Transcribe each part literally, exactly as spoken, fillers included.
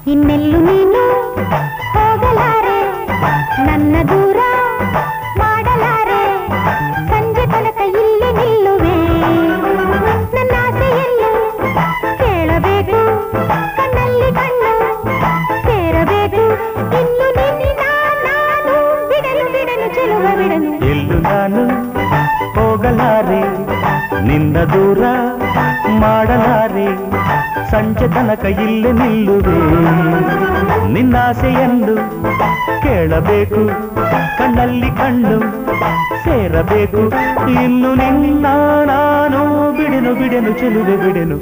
ಇನ್ನೆಲ್ಲು ನೀನು ಹೋಗಲಾರೆ, ನನ್ನ ದೂರ ಮಾಡಲಾರೆ, ಸಂಜೆ ತನಕ ಇಲ್ಲಿ ನಿಲ್ಲುವೆ, ನನ್ನ ಆಸೆಯನ್ನು ಕೇಳಬೇಕು, ಕಣ್ಣಲ್ಲಿ ಕಣ್ಣು ಸೇರಬೇಕು, ಇನ್ನು ನಿನ್ನ ನಾನು ಬಿಡಲು ಬಿಡಲು ಚೆಲುವ ಬಿಡನು. ಎಲ್ಲೂ ನಾನು ಹೋಗಲಾರೆ, ನಿನ್ನ ದೂರ ಮಾಡಲಾರೆ, ಸಂಜೆ ತನಕ ಇಲ್ಲಿ ನಿಲ್ಲುವೆ, ನಿನ್ನಾಸೆಯನ್ನು ಕೇಳಬೇಕು, ಕಣ್ಣಲ್ಲಿ ಕಣ್ಣು ಸೇರಬೇಕು, ಇನ್ನು ನಿನ್ನ ನಾನು ಬಿಡೆನು ಬಿಡೆನು ಚೆಲುವೆ ಬಿಡೆನು.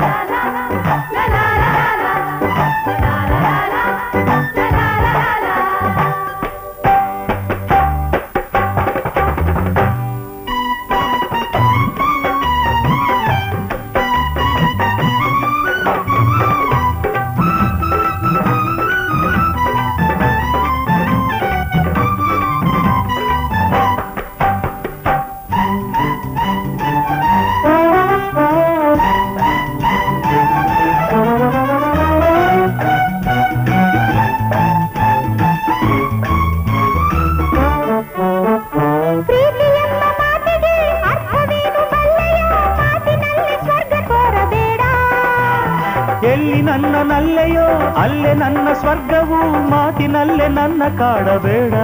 ನಲ್ಲೆಯೋ ಅಲ್ಲೇ ನನ್ನ ಸ್ವರ್ಗವು, ಮಾತಿನಲ್ಲೇ ನನ್ನ ಕಾಡಬೇಡ.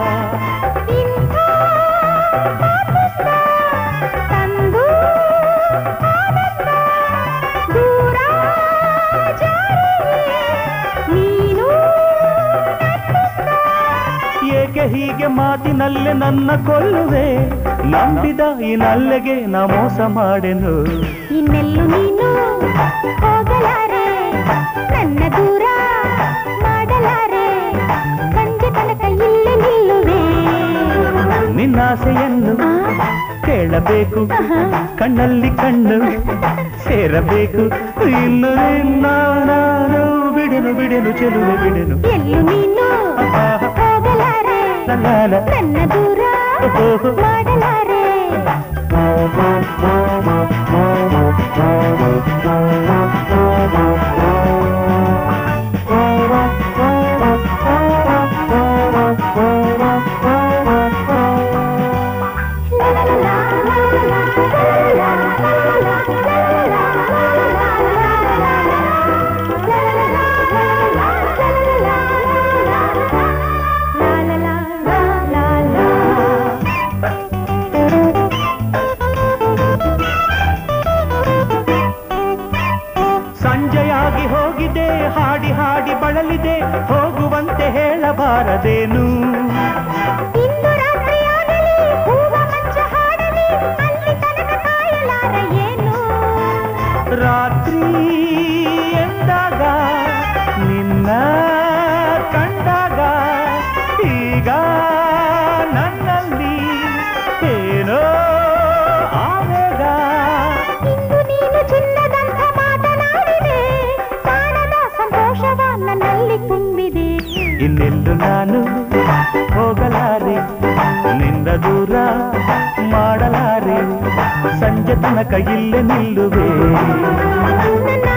ಏಕೆ ಹೀಗೆ ಮಾತಿನಲ್ಲೇ ನನ್ನ ಕೊಲ್ಲುವೆ, ನಂಬಿದ ಈ ನಲ್ಲೆಗೆ ನಾ ಮೋಸ ಮಾಡೆನು. ಇನ್ನೆಲ್ಲು ನೀನು ಹೋಗಲಾರೆ, ನನ್ನ ದೂರ ಮಾಡಲಾರೆ, ಸಂಜೆ ತನಕ ಇಲ್ಲೇ ನಿಲ್ಲುವೆ, ನಿನ್ನಾಸೆಯನ್ನು ಕೇಳಬೇಕು, ಕಣ್ಣಲ್ಲಿ ಕಣ್ಣು ಸೇರಬೇಕು, ಇನ್ನು ನಿನ್ನ ನಾನು ಬಿಡೆನು ಬಿಡೆನು ಚೆಲುವೆ ಬಿಡೆನು. ಎಲ್ಲೂ ನೀನು ಹೋಗಲಾರೆ, ನನ್ನ ದೂರ ಮಾಡಲಾರೆ. ಸಂಜೆಯಾಗಿ ಹೋಗಿದೆ, ಹಾಡಿ ಹಾಡಿ ಬಳಲಿದೆ, ಹೋಗುವಂತೆ ಹೇಳಬಾರದೇನು. ಇಂದು ರಾತ್ರಿಯಾಗಲಿ ಹೂವ ಮಂಚ ಹಾಡಲಿ, ಅಲ್ಲಿ ತನಕ ಕಾಯಲಾರ ಏನು. ರಾತ್ರಿ ಎಂದಾಗ ನಿನ್ನ ಕಂಡಾಗ ಈಗ ನನ್ನಲ್ಲಿ ಏನೋ ಆವೇಗ. ಇಂದು ನೀನು ಚಿನ್ನದಂತ ಮಾತನಾಡಿದೆ, ಕಾಣದ ಸಂತೋಷವ ನನ್ನಲ್ಲಿ ತುಂಬಿದೆ. ಇನ್ನೆಲ್ಲೂ ನಾನು ಹೋಗಲಾರೆ, ನಿನ್ನ ದೂರ ಮಾಡಲಾರೆ, ಸಂಜೆ ತನಕ ಇಲ್ಲೇ ನಿಲ್ಲುವೆ.